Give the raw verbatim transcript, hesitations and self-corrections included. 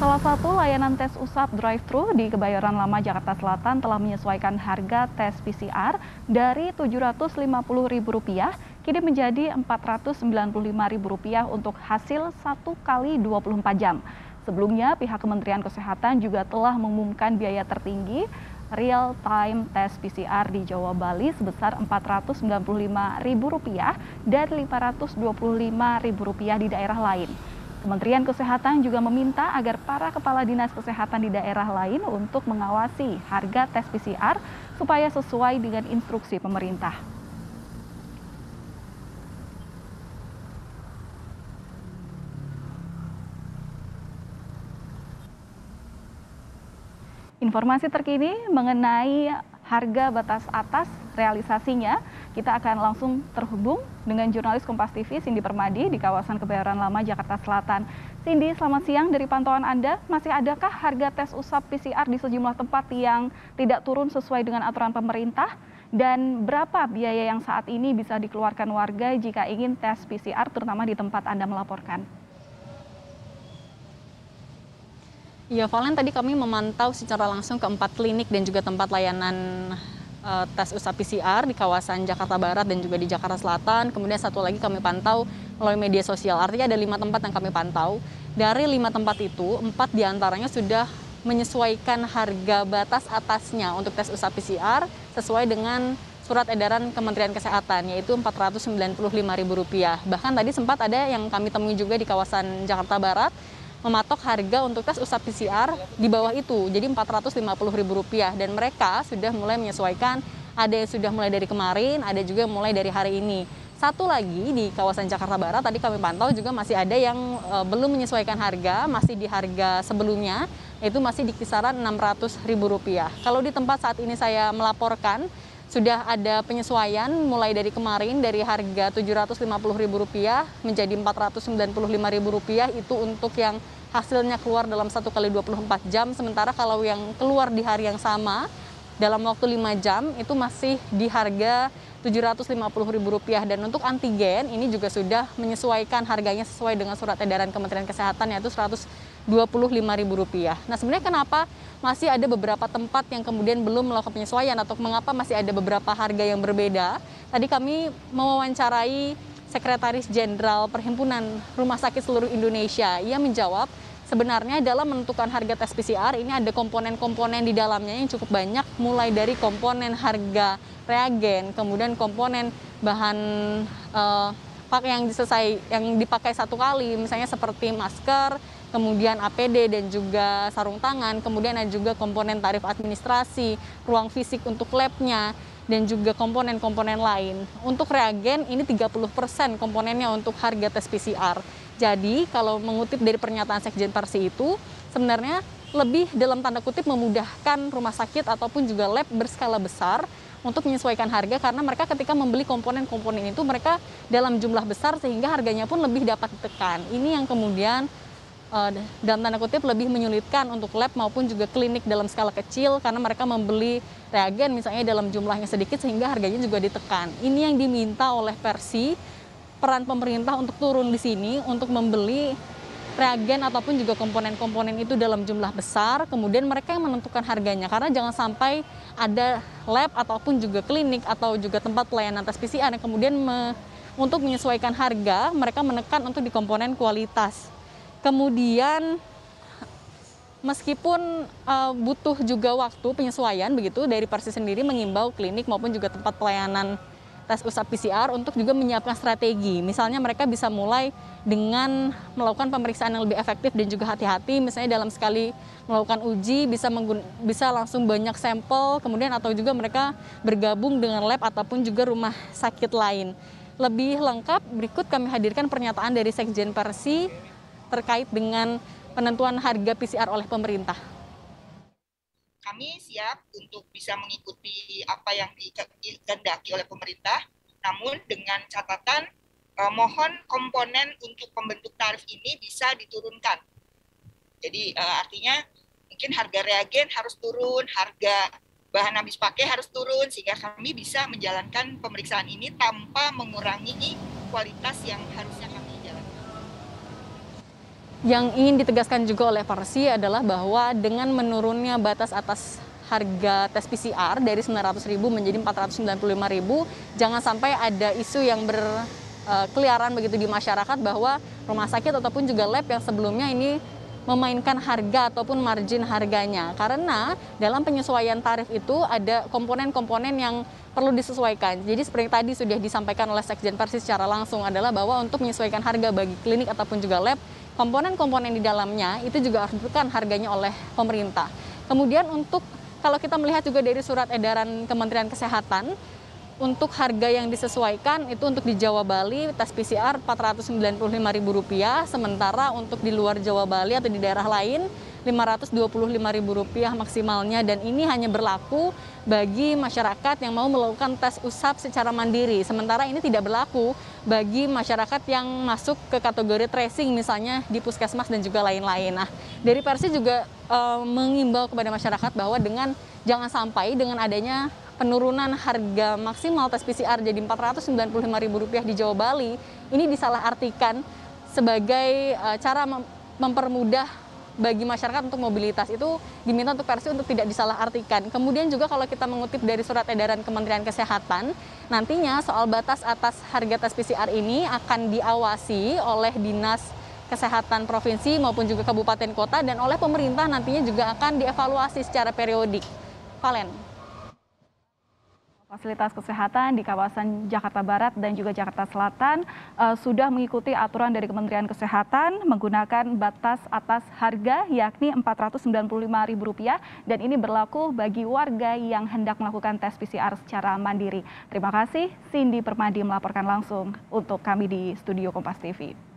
Salah satu layanan tes usap drive-thru di Kebayoran Lama, Jakarta Selatan telah menyesuaikan harga tes P C R dari tujuh ratus lima puluh ribu rupiah kini menjadi empat ratus sembilan puluh lima ribu rupiah untuk hasil satu kali dua puluh empat jam. Sebelumnya, pihak Kementerian Kesehatan juga telah mengumumkan biaya tertinggi real time tes P C R di Jawa Bali sebesar empat ratus sembilan puluh lima ribu rupiah dan lima ratus dua puluh lima ribu rupiah di daerah lain. Kementerian Kesehatan juga meminta agar para kepala dinas kesehatan di daerah lain untuk mengawasi harga tes P C R supaya sesuai dengan instruksi pemerintah. Informasi terkini mengenai harga batas atas realisasinya, kita akan langsung terhubung dengan jurnalis Kompas T V Cindy Permadi di kawasan Kebayoran Lama, Jakarta Selatan. Cindy, selamat siang. Dari pantauan Anda, masih adakah harga tes usap P C R di sejumlah tempat yang tidak turun sesuai dengan aturan pemerintah? Dan berapa biaya yang saat ini bisa dikeluarkan warga jika ingin tes P C R terutama di tempat Anda melaporkan? Ya, Valen, tadi kami memantau secara langsung ke empat klinik dan juga tempat layanan uh, tes usap P C R di kawasan Jakarta Barat dan juga di Jakarta Selatan. Kemudian satu lagi kami pantau melalui media sosial, artinya ada lima tempat yang kami pantau. Dari lima tempat itu, empat diantaranya sudah menyesuaikan harga batas atasnya untuk tes usap P C R sesuai dengan surat edaran Kementerian Kesehatan, yaitu empat ratus sembilan puluh lima ribu rupiah. Bahkan tadi sempat ada yang kami temui juga di kawasan Jakarta Barat, mematok harga untuk tes usap P C R di bawah itu, jadi empat ratus lima puluh ribu rupiah, dan mereka sudah mulai menyesuaikan, ada yang sudah mulai dari kemarin, ada juga mulai dari hari ini. Satu lagi di kawasan Jakarta Barat, tadi kami pantau juga masih ada yang e, belum menyesuaikan harga, masih di harga sebelumnya, yaitu masih di kisaran enam ratus ribu rupiah. Kalau di tempat saat ini saya melaporkan, sudah ada penyesuaian mulai dari kemarin dari harga tujuh ratus lima puluh ribu rupiah menjadi empat ratus sembilan puluh lima ribu rupiah, itu untuk yang hasilnya keluar dalam satu kali dua puluh empat jam. Sementara kalau yang keluar di hari yang sama dalam waktu lima jam itu masih di harga tujuh ratus lima puluh ribu rupiah. Dan untuk antigen ini juga sudah menyesuaikan harganya sesuai dengan surat edaran Kementerian Kesehatan, yaitu seratus dua puluh lima ribu rupiah. Nah, sebenarnya kenapa masih ada beberapa tempat yang kemudian belum melakukan penyesuaian atau mengapa masih ada beberapa harga yang berbeda? Tadi kami mewawancarai Sekretaris Jenderal Perhimpunan Rumah Sakit Seluruh Indonesia. Ia menjawab, sebenarnya dalam menentukan harga tes P C R ini ada komponen-komponen di dalamnya yang cukup banyak, mulai dari komponen harga reagen, kemudian komponen bahan uh, pak yang diselesai yang dipakai satu kali, misalnya seperti masker, kemudian A P D dan juga sarung tangan, kemudian ada juga komponen tarif administrasi, ruang fisik untuk labnya, dan juga komponen-komponen lain. Untuk reagen ini tiga puluh persen komponennya untuk harga tes P C R. Jadi kalau mengutip dari pernyataan Sekjen Persi itu, sebenarnya lebih dalam tanda kutip memudahkan rumah sakit ataupun juga lab berskala besar untuk menyesuaikan harga, karena mereka ketika membeli komponen-komponen itu mereka dalam jumlah besar sehingga harganya pun lebih dapat ditekan. Ini yang kemudian uh, dalam tanda kutip lebih menyulitkan untuk lab maupun juga klinik dalam skala kecil, karena mereka membeli reagen misalnya dalam jumlahnya sedikit sehingga harganya juga ditekan. Ini yang diminta oleh Persi, peran pemerintah untuk turun di sini untuk membeli reagen ataupun juga komponen-komponen itu dalam jumlah besar, kemudian mereka yang menentukan harganya, karena jangan sampai ada lab ataupun juga klinik atau juga tempat pelayanan tes P C R yang kemudian me, untuk menyesuaikan harga mereka menekan untuk di komponen kualitas. Kemudian meskipun uh, butuh juga waktu penyesuaian begitu, dari Persi sendiri mengimbau klinik maupun juga tempat pelayanan tes usap P C R untuk juga menyiapkan strategi. Misalnya mereka bisa mulai dengan melakukan pemeriksaan yang lebih efektif dan juga hati-hati. Misalnya dalam sekali melakukan uji bisa menggun- bisa langsung banyak sampel, kemudian atau juga mereka bergabung dengan lab ataupun juga rumah sakit lain. Lebih lengkap berikut kami hadirkan pernyataan dari Sekjen Persi terkait dengan penentuan harga P C R oleh pemerintah. Kami siap untuk bisa mengikuti apa yang dikehendaki oleh pemerintah, namun dengan catatan eh, mohon komponen untuk pembentuk tarif ini bisa diturunkan. Jadi eh, artinya mungkin harga reagen harus turun, harga bahan habis pakai harus turun, sehingga kami bisa menjalankan pemeriksaan ini tanpa mengurangi kualitas yang harusnya kami jalankan. Yang ingin ditegaskan juga oleh Persi adalah bahwa dengan menurunnya batas atas harga tes P C R dari sembilan ratus ribu menjadi empat ratus sembilan puluh lima ribu, jangan sampai ada isu yang berkeliaran begitu di masyarakat bahwa rumah sakit ataupun juga lab yang sebelumnya ini memainkan harga ataupun margin harganya. Karena dalam penyesuaian tarif itu ada komponen-komponen yang perlu disesuaikan. Jadi seperti tadi sudah disampaikan oleh Sekjen Persi secara langsung adalah bahwa untuk menyesuaikan harga bagi klinik ataupun juga lab, komponen-komponen di dalamnya itu juga harus ditentukan harganya oleh pemerintah. Kemudian untuk kalau kita melihat juga dari surat edaran Kementerian Kesehatan, untuk harga yang disesuaikan itu untuk di Jawa Bali tes P C R empat ratus sembilan puluh lima ribu rupiah, sementara untuk di luar Jawa Bali atau di daerah lain lima ratus dua puluh lima ribu rupiah maksimalnya, dan ini hanya berlaku bagi masyarakat yang mau melakukan tes usap secara mandiri. Sementara ini tidak berlaku bagi masyarakat yang masuk ke kategori tracing misalnya di puskesmas dan juga lain-lain. Nah, dari Persi juga e, mengimbau kepada masyarakat bahwa dengan jangan sampai dengan adanya penurunan harga maksimal tes P C R jadi empat ratus sembilan puluh lima ribu rupiah di Jawa Bali ini disalahartikan sebagai uh, cara mem mempermudah bagi masyarakat untuk mobilitas. Itu diminta untuk Persi untuk tidak disalahartikan. Kemudian juga kalau kita mengutip dari surat edaran Kementerian Kesehatan, nantinya soal batas atas harga tes P C R ini akan diawasi oleh Dinas Kesehatan Provinsi maupun juga Kabupaten Kota, dan oleh pemerintah nantinya juga akan dievaluasi secara periodik. Valen. Fasilitas kesehatan di kawasan Jakarta Barat dan juga Jakarta Selatan uh, sudah mengikuti aturan dari Kementerian Kesehatan menggunakan batas atas harga yakni empat ratus sembilan puluh lima ribu rupiah, dan ini berlaku bagi warga yang hendak melakukan tes P C R secara mandiri. Terima kasih, Cindy Permadi melaporkan langsung untuk kami di Studio Kompas T V.